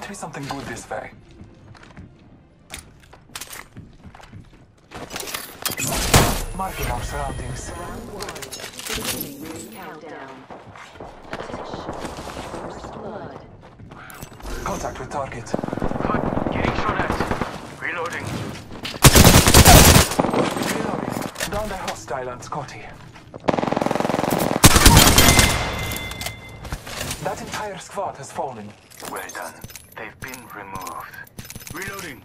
be something good this way. Marking our surroundings. Round 1. Beginning ring countdown. Attention. First blood. Contact with target. Good. Getting shot at. Reloading. Reloading. Down the hostile on Scotty. That entire squad has fallen. Well done. They've been removed. Reloading.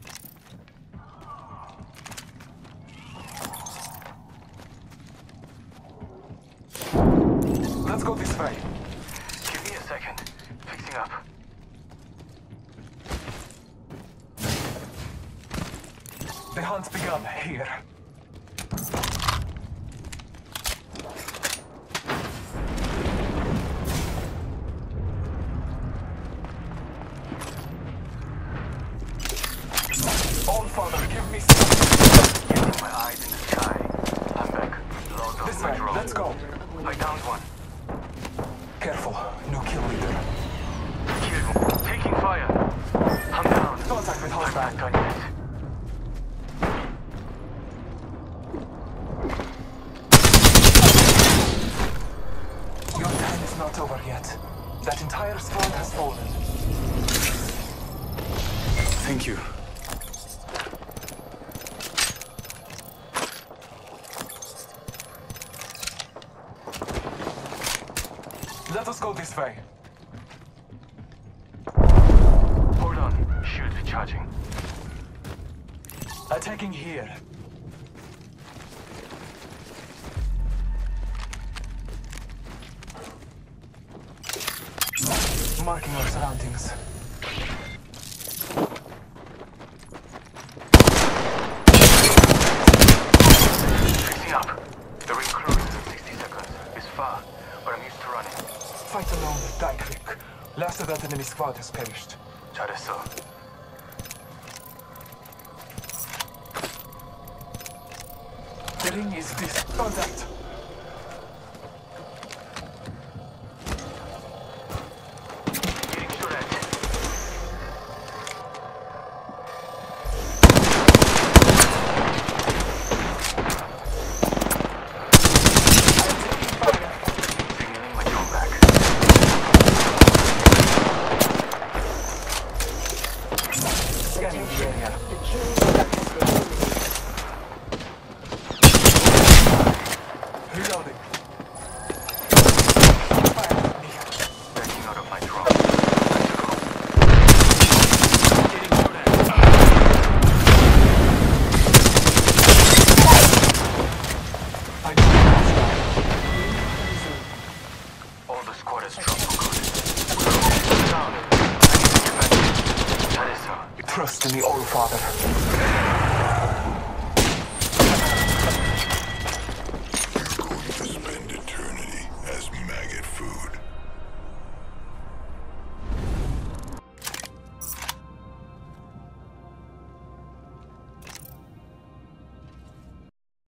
Let's go this way. Give me a second. Fixing up. The hunt's begun here. All Father, give me some. Getting my eyes in the sky. I'm back. Log off This my way, drone. let's go. I downed one. Careful, no kill leader. Killed one. Taking fire. I'm down. Contact with I'm hostile. not done yet. Your time is not over yet. That entire squad has fallen. Thank you. Let us go this way. Hold on. Shield charging. Attacking here. Marking our surroundings. Fixing up. The ring closes in 60 seconds. It's far, but I'm used to running. Fight alone, die quick. Last of that enemy squad has perished. 잘했어. The ring is this. Contact. Getting shot at. Signaling my drone back. Scanning the area. The kill Reloading. Backing out of my drone. Getting shot at. I know hostile. All the squad is dropped for good. Down. I need to get back. 잘했어. Trust in the All Father.